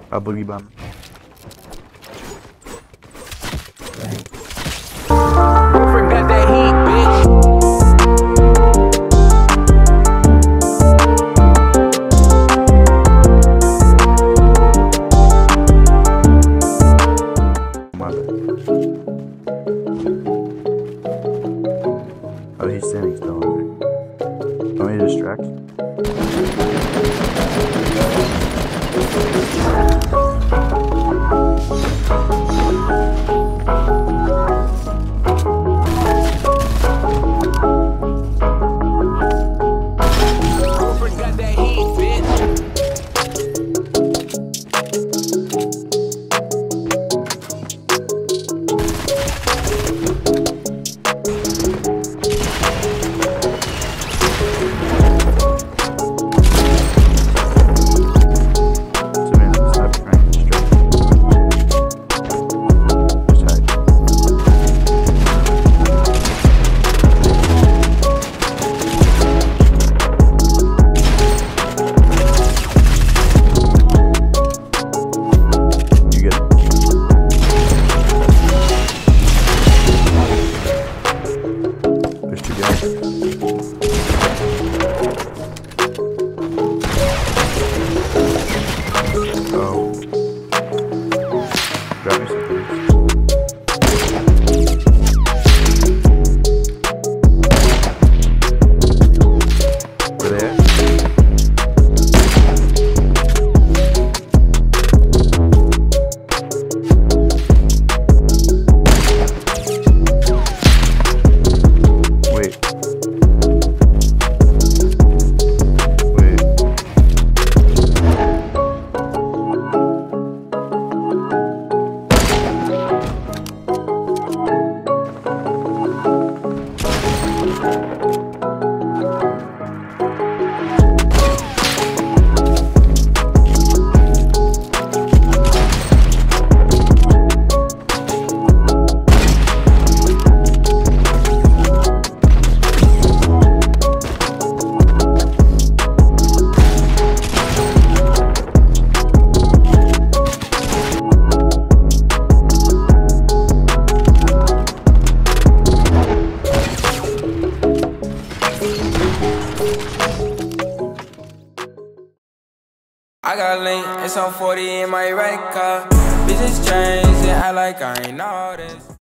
A boogie bomb. Girlfriend got that heat, bitch. My bad. Oh, he's standing still. Okay. Don't need to distract. Girlfriend got that heat, bitch. Savannah, stop trying to distract. Just hide. You good? There's two guys. Oh. Grab me some food. Where they at? Wait. Wait. I got link, it's on 40 in my right car. Bitches change and act like I ain't all this.